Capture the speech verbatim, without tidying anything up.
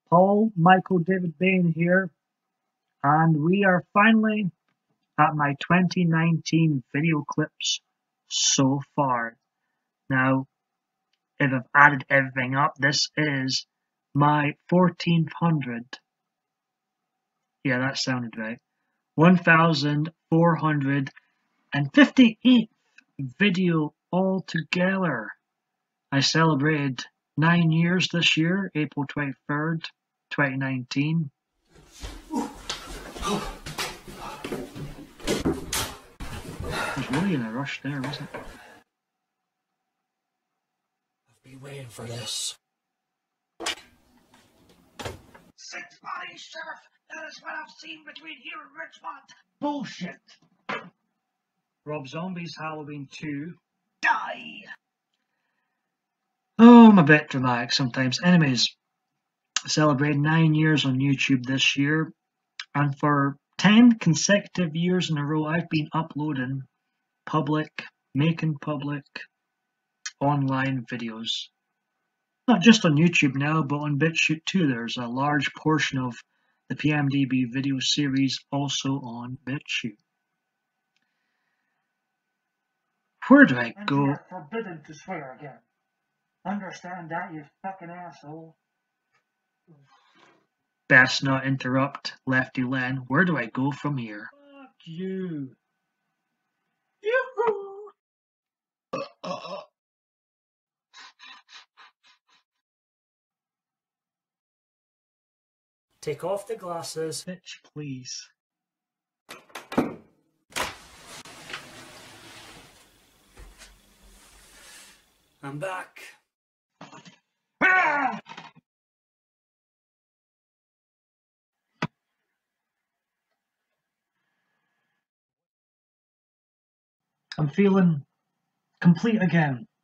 Paul Michael David Bain here, and we are finally at my twenty nineteen video clips so far. Now, if I've added everything up, this is my fourteen hundred. Yeah, that sounded right. one thousand four hundred fifty-eighth video altogether. I celebrated nine years this year, April twenty-third, twenty nineteen. I was really in a rush there, wasn't it? I've been waiting for this. Six bodies, Sheriff! That is what I've seen between here and Richmond! Bullshit! Rob Zombie's Halloween two. Die! Oh, I'm a bit dramatic sometimes. Anyways, I celebrated nine years on YouTube this year, and for ten consecutive years in a row, I've been uploading public, making public, online videos. Not just on YouTube now, but on BitChute too. There's a large portion of the P M D B video series also on BitChute. Where do I And go? you're forbidden to swear again. Understand that, you fucking asshole? Best not interrupt Lefty Len. Where do I go from here? Fuck you. Yoo-hoo! Uh, uh, uh. Take off the glasses. Bitch, please. I'm back. Ah! I'm feeling complete again.